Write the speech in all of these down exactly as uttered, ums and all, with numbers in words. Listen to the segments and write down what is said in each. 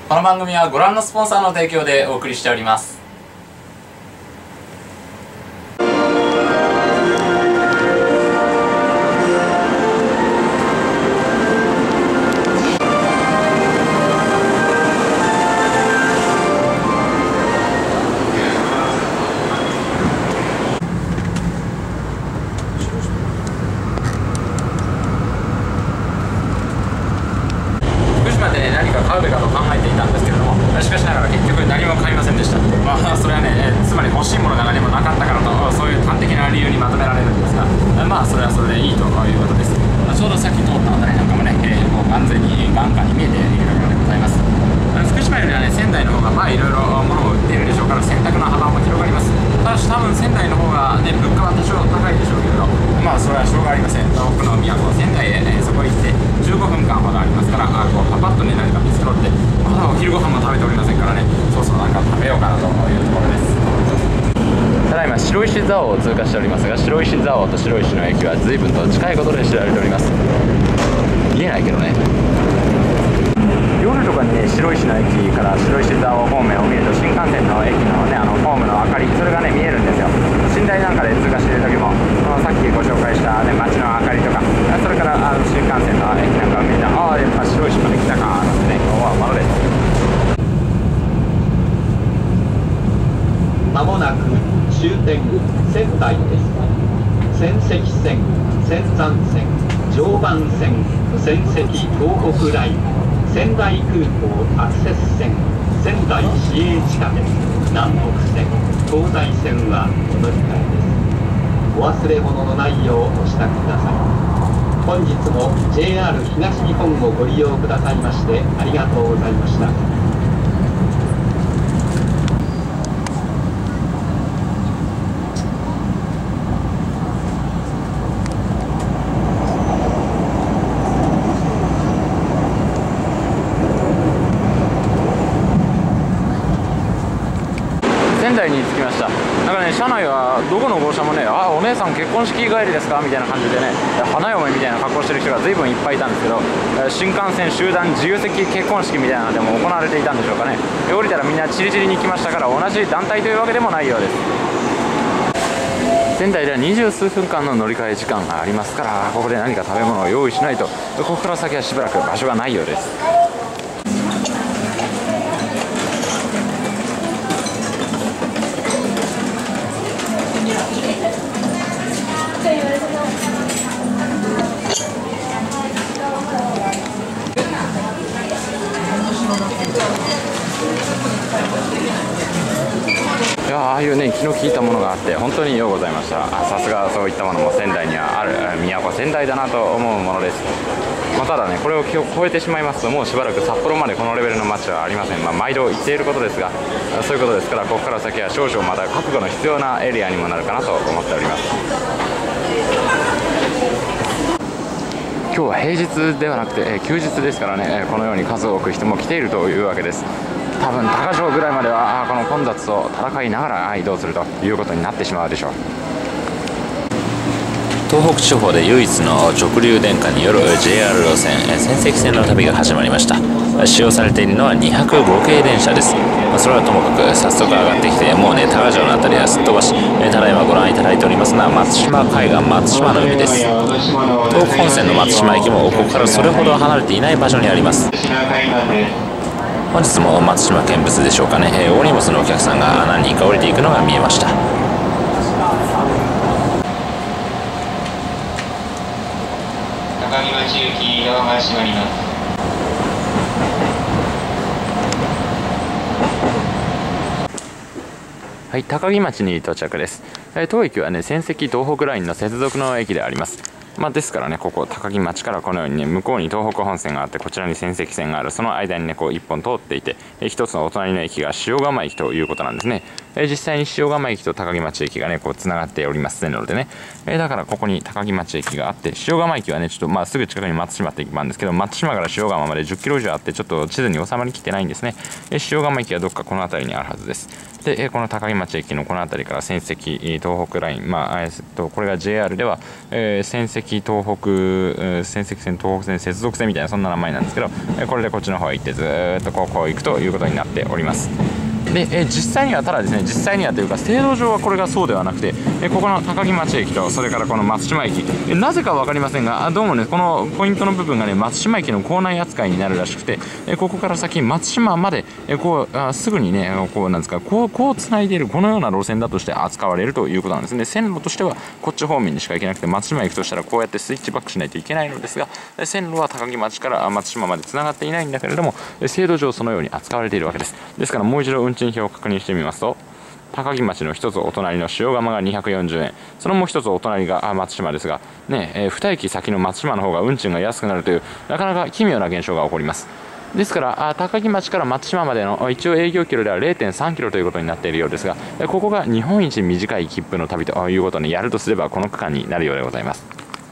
この番組はご覧のスポンサーの提供でお送りしております。何か買うべかと考えていたんですけれども、しかしながら結局何も買いませんでした。まあそれはね、えー、つまり欲しいものが何もなかったからと、そういう端的な理由にまとめられるんですが、まあそれはそれでいいということです。まあ、ちょうどさっき通った辺りなんかもね、えー、もう完全に眼下に見えているわけでございます。福島よりはね、仙台の方がまあいろいろ物を売っているでしょうから、選択の幅も広がります。ただし多分仙台の方がね、物価は多少高いでしょうけれど、まあそれはしょうがありません。東北の都仙台へ、えー、そこへ行ってじゅうごふんかんほどありますから、あこうパパッとね何か見つけろって、まだお昼ご飯も食べておりませんからね、そろそろなんか食べようかなというところです。ただいま白石蔵王を通過しておりますが、白石蔵王と白石の駅は随分と近いことで知られております。見えないけどね。夜とかにね、白石の駅から白石蔵王方面を見ると、新幹線の駅のね、あのホームの明かり、それがね見えるんですよ。寝台なんかで通過している時も、さっきご紹介した、ね、街の明かりとか、それからあの新幹線の駅なんかを見ると、ああやっぱ白石まで来たかなんてね思うものです。 まもなく終点仙台です。仙石線、仙山線、常磐線、仙石東北ライン、仙台空港アクセス線、仙台市営地下鉄、南北線、東西線はお乗り換えです。お忘れ物のないようお支度ください。本日も ジェイアール 東日本をご利用くださいましてありがとうございました。 仙台に着きました。だからね、車内はどこの号車もね、あ、お姉さん結婚式帰りですかみたいな感じでね、花嫁みたいな格好してる人が随分いっぱいいたんですけど、新幹線集団自由席結婚式みたいなのでも行われていたんでしょうかね。降りたらみんなチリチリに来ましたから、同じ団体というわけでもないようです。仙台では二十数分間の乗り換え時間がありますから、ここで何か食べ物を用意しないと、ここから先はしばらく場所がないようです。いや、ああいうね気の利いたものがあって本当にようございました。さすがそういったものも仙台にはある、都仙台だなと思うものです。まあ、ただね、これを超えてしまいますと、もうしばらく札幌までこのレベルの街はありません。まあ、毎度言っていることですが、そういうことですから、ここから先は少々また覚悟の必要なエリアにもなるかなと思っております。今日は平日ではなくて、えー、休日ですからね、このように数多く人も来ているというわけです。多分高城ぐらいまではこの混雑と戦いながら移動するということになってしまうでしょう。 東北地方で唯一の直流電化による ジェイアール 路線仙石線の旅が始まりました。使用されているのはにひゃくご系電車です。それはともかく早速上がってきて、もうね高城の辺りはすっ飛ばし、ただいまご覧いただいておりますのは松島海岸、松島の海です。東北本線の松島駅もここからそれほど離れていない場所にあります。本日も松島見物でしょうかね、大荷物のお客さんが何人か降りていくのが見えました。 高木町行きドアが閉まります。 はい、高木町に到着です。当駅はね、仙石東北ラインの接続の駅であります。まあ、ですからね、ここ高木町からこのようにね、向こうに東北本線があって、こちらに仙石線がある、その間にねこう一本通っていて、一つのお隣の駅が塩釜駅ということなんですね。実際に塩釜駅と高木町駅がねこうつながっておりますのでね、だからここに高木町駅があって、塩釜駅はねちょっとまあすぐ近くに松島って駅もあるんですけど、松島から塩釜までじゅっキロ以上あって、ちょっと地図に収まりきってないんですね。塩釜駅はどっかこの辺りにあるはずです。 で、えこの高木町駅のこの辺りから仙石東北ライン、まあえっと、これが ジェイアール では、えー、仙石東北、仙石線、東北線接続線みたいなそんな名前なんですけど、えこれでこっちの方へ行ってずーっとこうこう行くということになっております。で、え実際にはただですね、実際にはというか制度上はこれがそうではなくて、えここの高木町駅とそれからこの松島駅、えなぜか分かりませんが、どうもねこのポイントの部分がね松島駅の構内扱いになるらしくて、えここから先松島までえこうあすぐにねこうなんですかこうこうつないでいるこのような路線だとして扱われるということなんですね。線路としてはこっち方面にしか行けなくて、松島行くとしたらこうやってスイッチバックしないといけないのですが、線路は高木町から松島までつながっていないんだけれども、制度上そのように扱われているわけです。ですからもう一度運賃表を確認してみますと、高木町の一つお隣の塩釜がにひゃくよんじゅうえん、そのもう一つお隣が松島ですが、ねえー、に駅先の松島の方が運賃が安くなるというなかなか奇妙な現象が起こります。ですから高木町から松島までの一応営業キロでは れいてんさんキロということになっているようですが、ここが日本一短い切符の旅ということにやるとすればこの区間になるようでございます。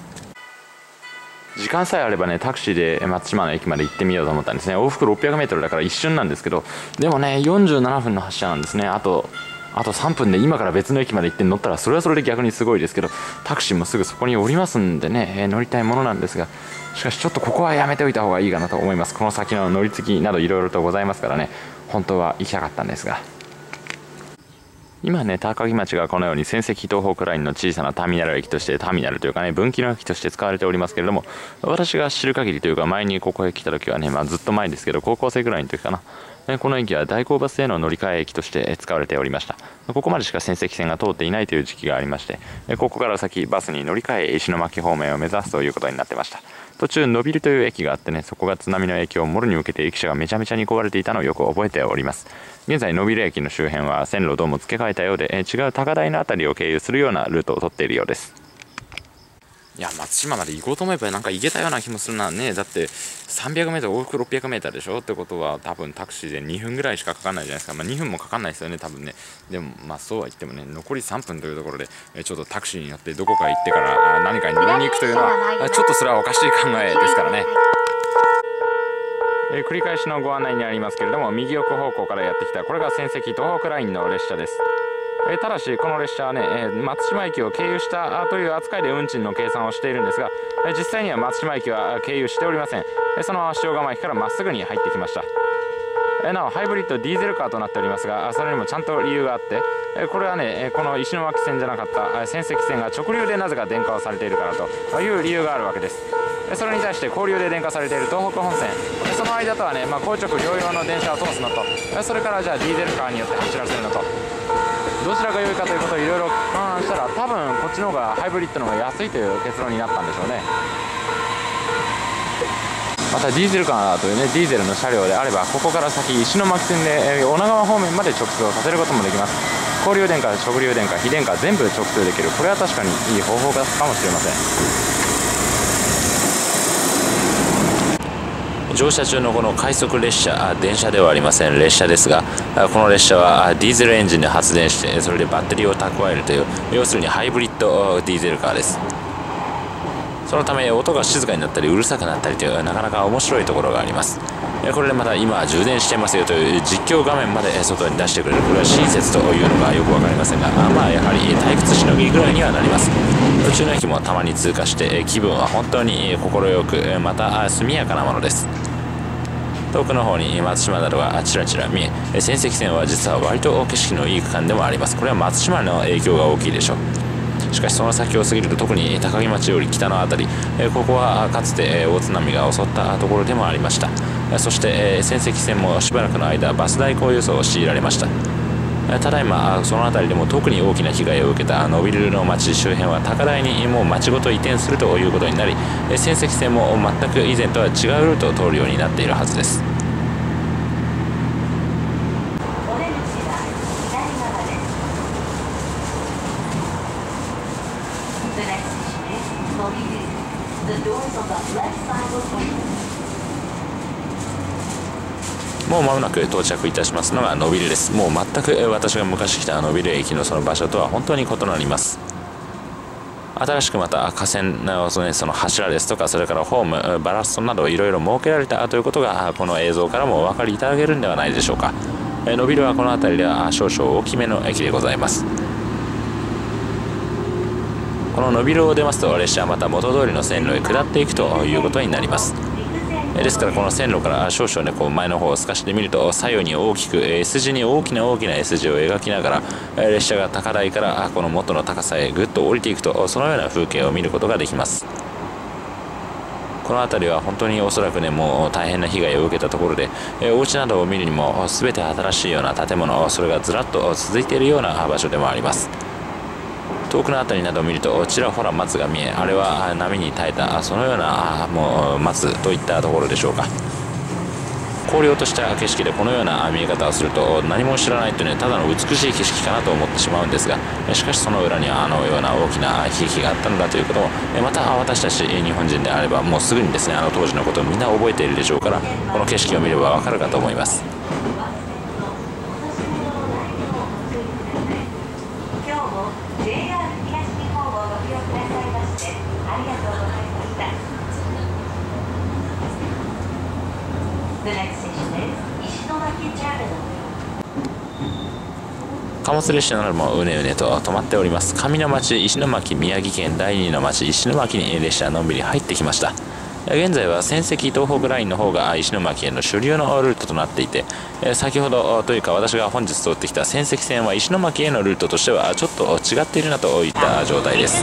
時間さえあればねタクシーで松島の駅まで行ってみようと思ったんですね。往復ろっぴゃくメートルだから一瞬なんですけど、でもねよんじゅうななふんの発車なんですね。あとあとさんぷんで今から別の駅まで行って乗ったらそれはそれで逆にすごいですけど、タクシーもすぐそこに降りますんでね、えー、乗りたいものなんですが、しかしちょっとここはやめておいた方がいいかなと思います。この先の乗り継ぎなどいろいろとございますからね、本当は行きたかったんですが。今ね高木町がこのように仙石東北ラインの小さなターミナル駅としてターミナルというかね分岐の駅として使われておりますけれども、私が知る限りというか前にここへ来た時はね、まあ、ずっと前ですけど高校生ぐらいの時かな、この駅は大甲バスへの乗り換え駅として使われておりました。ここまでしか仙石線が通っていないという時期がありまして、ここから先バスに乗り換え石巻方面を目指すということになってました。途中ノビルという駅があってね、そこが津波の影響をもろに受けて駅舎がめちゃめちゃに壊れていたのをよく覚えております。現在ノビル駅の周辺は線路をどうも付け替えたようで、違う高台の辺りを経由するようなルートを取っているようです。いや松島まで行こうと思えばなんか行けたような気もするなね。だってさんびゃくメートル往復ろっぴゃくメートルでしょってことは多分タクシーでにふんぐらいしかかかんないじゃないですか。まあ、にふんもかかんないですよね多分ね。でもまあそうは言ってもね残りさんぷんというところでちょっとタクシーに乗ってどこか行ってから何かに乗りに行くというのはちょっとそれはおかしい考えですからね。えー、繰り返しのご案内になりますけれども、右奥方向からやってきたこれが仙石東北ラインの列車です。えー、ただしこの列車はね、えー、松島駅を経由したという扱いで運賃の計算をしているんですが、えー、実際には松島駅は経由しておりません。えー、そのまま塩釜駅からまっすぐに入ってきました。えー、なおハイブリッドディーゼルカーとなっておりますが、それにもちゃんと理由があって、えー、これはねこの石巻線じゃなかった仙石線が直流でなぜか電化をされているからという理由があるわけです。それに対して交流で電化されている東北本線、その間とはね、まあ、硬直両用の電車を通すのと、それからじゃあディーゼルカーによって走らせるのと、どちらが良いかということをいろいろ勘案したら多分こっちの方がハイブリッドの方が安いという結論になったんでしょうね。またディーゼルカーというねディーゼルの車両であればここから先石巻線で女川方面まで直通をさせることもできます。交流電化、直流電化、非電化全部直通できる、これは確かにいい方法かもしれません。 乗車中のこの快速列車、電車ではありません、列車ですが、この列車はディーゼルエンジンで発電してそれでバッテリーを蓄えるという要するにハイブリッドディーゼルカーです。そのため音が静かになったりうるさくなったりというなかなか面白いところがあります。これでまた今充電してますよという実況画面まで外に出してくれる、これは親切というのがよく分かりませんが、まあやはり退屈しのぎぐらいにはなります。途中の駅もたまに通過して気分は本当に快くまた速やかなものです。遠くの方に松島などがちらちら見え、仙石線は実は割と景色のいい区間でもあります。これは松島の影響が大きいでしょう。しかしその先を過ぎると特に高木町より北の辺り、ここはかつて大津波が襲ったところでもありました。そして仙石線もしばらくの間バス代行輸送を強いられました。ただいまその辺りでも特に大きな被害を受けたノビルの町周辺は高台にもう町ごと移転するということになり、仙石線も全く以前とは違うルートを通るようになっているはずです。もう間もなく到着いたしますのがノビルです。もう全く私が昔来たノビル駅のその場所とは本当に異なります。新しくまた架線のその柱ですとか、それからホーム、バラストなどいろいろ設けられたということがこの映像からもお分かりいただけるんではないでしょうか。 野ビルはこの辺りでは少々大きめの駅でございます。この野ビルを出ますと列車はまた元通りの線路へ下っていくということになります。ですからこの線路から少々ねこう前の方を透かしてみると、左右に大きく S 字に大きな大きな S 字を描きながら列車が高台からこの元の高さへぐっと降りていくと、そのような風景を見ることができます。この辺りは本当におそらくねもう大変な被害を受けたところで、お家などを見るにも全て新しいような建物、それがずらっと続いているような場所でもあります。遠くの辺りなどを見るとちらほら松が見え、あれは波に耐えたそのようなもう松といったところでしょうか。荒涼とした景色でこのような見え方をすると、何も知らないとねただの美しい景色かなと思ってしまうんですが、しかしその裏にはあのような大きな悲劇があったのだということも、また私たち日本人であればもうすぐにですねあの当時のことをみんな覚えているでしょうから、この景色を見ればわかるかと思います。貨物列車などもうねうねと止まっております。上の町石巻、宮城県第二の町石巻に列車のんびり入ってきました。現在は仙石東北ラインの方が石巻への主流のルートとなっていて、先ほどというか私が本日通ってきた仙石線は石巻へのルートとしてはちょっと違っているなといった状態です。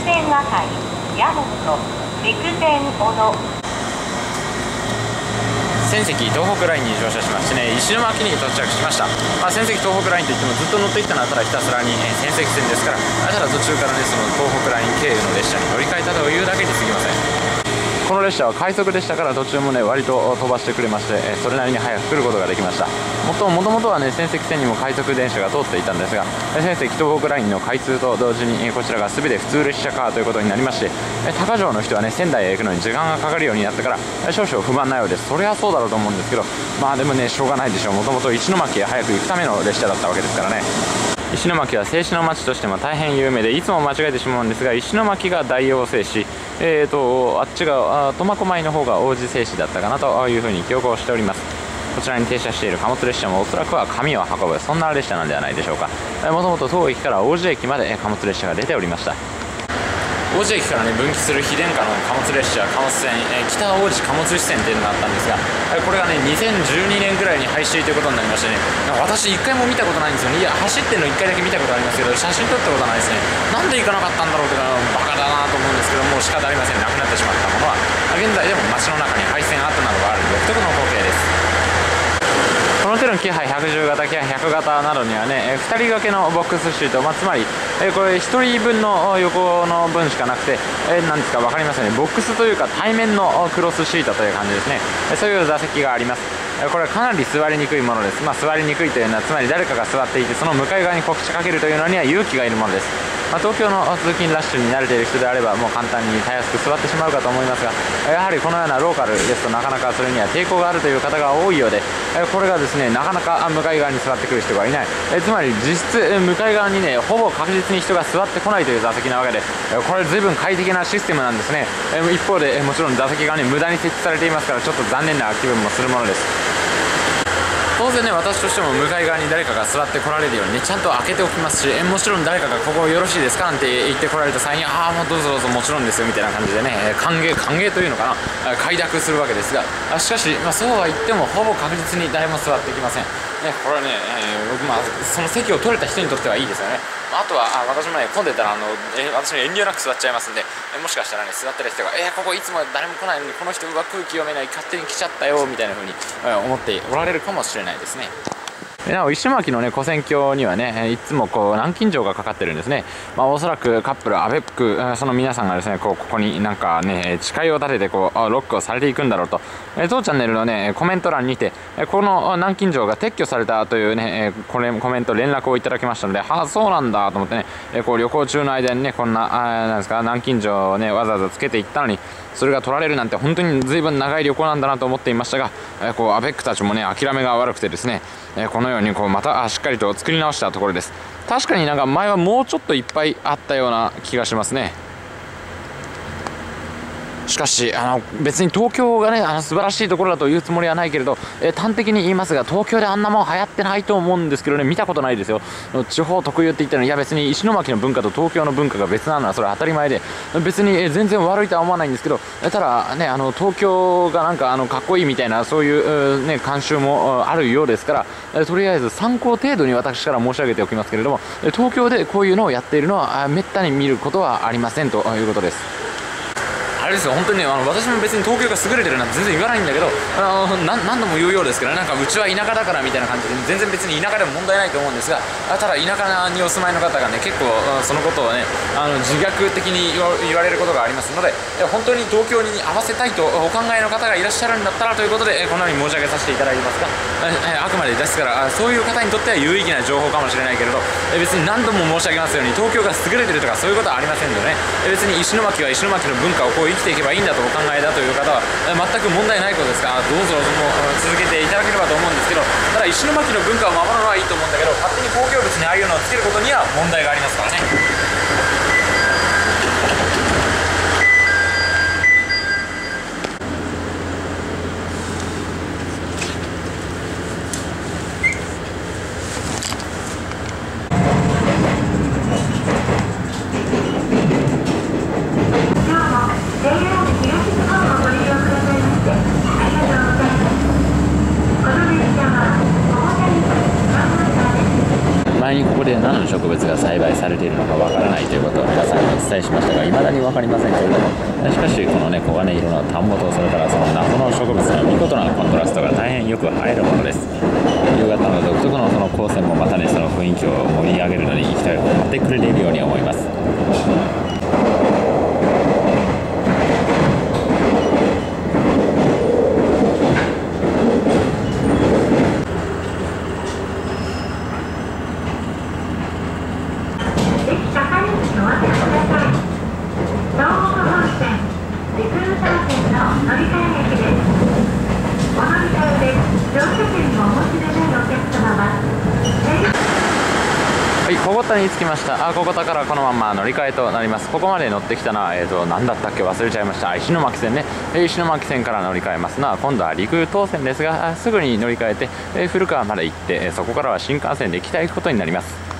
仙石東北ラインに乗車しましてね、石巻に到着しました。まあ、仙石東北ラインといってもずっと乗ってきたのはただひたすらに、えー、仙石線ですから、ただ途中からねその東北ライン経由の列車に乗り換えたというだけに過ぎません。この列車は快速でしたから途中もね割と飛ばしてくれまして、えー、それなりに早く来ることができました。もともとはね仙石線にも快速電車が通っていたんですが、仙石東北ラインの開通と同時に、えー、こちらが全て普通列車化ということになりまして、えー、高城の人はね仙台へ行くのに時間がかかるようになったから、えー、少々不満なようです。それはそうだろうと思うんですけど、まあでもねしょうがないでしょう。もともと石巻へ早く行くための列車だったわけですからね。石巻は製紙の町としても大変有名で、いつも間違えてしまうんですが、石巻が大王製紙、えーとあっちが苫小牧の方が王子製紙だったかなというふうに記憶をしております。こちらに停車している貨物列車もおそらくは紙を運ぶ、そんな列車なんではないでしょうか。もともと当駅から王子駅まで貨物列車が出ておりました。王子駅からね分岐する非電化の貨物列車貨物線、えー、北王子貨物支線っていうのがあったんですが、えー、これがねにせんじゅうにねんぐらいに廃止ということになりましてね、私いっかいも見たことないんですよね。いや走ってるのいっかいだけ見たことありますけど、写真撮ったことはないですね。なんで行かなかったんだろうというのはバカだなと思うんですけど、もう仕方ありません。なくなってしまったものは現在でも街の中に廃線跡などがある独特の光景です。この手のキハイひゃくじゅう型、キハイひゃく型などにはね、ふたり掛けのボックスシート、まあ、つまり、えこれひとりぶんの横の分しかなくて、えー、なんですか分かりますよね。ボックスというか対面のクロスシートという感じですね。そういう座席があります。これはかなり座りにくいものです。まあ、座りにくいというのはつまり誰かが座っていてその向かい側にこ口かけるというのには勇気がいるものです。まあ、東京の通勤ラッシュに慣れている人であればもう簡単にたやすく座ってしまうかと思いますが、やはりこのようなローカルですとなかなかそれには抵抗があるという方が多いようで、これがですねなかなか向かい側に座ってくる人がいない、つまり実質向かい側にねほぼ確実に人が座ってこないという座席なわけで、これ随分快適なシステムなんですね。一方でもちろん座席側に無駄に設置されていますから、ちょっと残念な気分もするものです。当然ね私としても向かい側に誰かが座ってこられるようにねちゃんと開けておきますし、えもちろん誰かがここよろしいですかなんて言ってこられた際に、ああもうどうぞどうぞもちろんですよみたいな感じでね歓迎歓迎というのかな快諾するわけですが、しかし、まあ、そうは言ってもほぼ確実に誰も座ってきませんね。これはね、えーまあ、その席を取れた人にとってはいいですよね。あとはあ私もね混んでたらあの、え私も遠慮なく座っちゃいますんで、えもしかしたらね座ってる人が「えー、ここいつも誰も来ないのにこの人は空気読めない勝手に来ちゃったよ」みたいな風に、えー、思っておられるかもしれないですね。なお石巻のね跨線橋にはねいつもこう南京錠がかかってるんですね。まあ、おそらくカップルアベックその皆さんがですねこうここになんかね誓いを立ててこうロックをされていくんだろうと、え当チャンネルのねコメント欄にてこの南京錠が撤去されたというねこれコメント連絡をいただきましたので、ああそうなんだと思ってねこう旅行中の間にねこんなあなんですか南京錠をねわざわざつけていったのにそれが取られるなんて本当に随分長い旅行なんだなと思っていましたが、えこうアベックたちもね諦めが悪くてですね、えこのようにこうまたしっかりと作り直したところです。確かになんか前はもうちょっといっぱいあったような気がしますね。 しかしあの別に東京がねあの素晴らしいところだというつもりはないけれど、えー、端的に言いますが東京であんなもん流行ってないと思うんですけどね、見たことないですよ。地方特有って言ったのに、いや別に石巻の文化と東京の文化が別なのはそれは当たり前で、別にえー全然悪いとは思わないんですけど、ただねあの東京がなんかあのかっこいいみたいなそういうね慣習もあるようですから、えとりあえず参考程度に私から申し上げておきますけれども、東京でこういうのをやっているのはめったに見ることはありませんということです。あれですよ、本当にね、あの私も別に東京が優れてるなんて全然言わないんだけど、あのな何度も言うようですけど、なんかうちは田舎だからみたいな感じで、全然別に田舎でも問題ないと思うんですが、ただ田舎にお住まいの方がね、結構そのことをね、あの自虐的に言われることがありますので、本当に東京に合わせたいとお考えの方がいらっしゃるんだったらということで、このように申し上げさせていただきますが、あくまでですから、そういう方にとっては有意義な情報かもしれないけれど、別に何度も申し上げますように、東京が優れてるとかそういうことはありませんのでね、別に石巻は石巻の文化をこう生きていけばいいんだとお考えだという方は全く問題ないことですから、どうぞもう続けていただければと思うんですけど、ただ石巻の文化を守るのはいいと思うんだけど、勝手に公共物にああいうのをつけることには問題がありますからね。前にここで何の植物が栽培されているのかわからないということを皆さんにお伝えしましたが、未だに分かりませんけれども、しかしこのね黄金色の田んぼと、それからその謎の植物の見事なコントラストが大変よく映えるものです。夕方の独特のその光線もまたね、その雰囲気を盛り上げるのに一体持ってくれているように思います。はい、小田に着きました。あ、小田からこのまま乗り換えとなります。ここまで乗ってきたのは、えーと、何だったっけ忘れちゃいました。石巻線ね。石巻線から乗り換えますのは、今度は陸東線ですが、すぐに乗り換えて、えー、古川まで行って、そこからは新幹線で北へ行くことになります。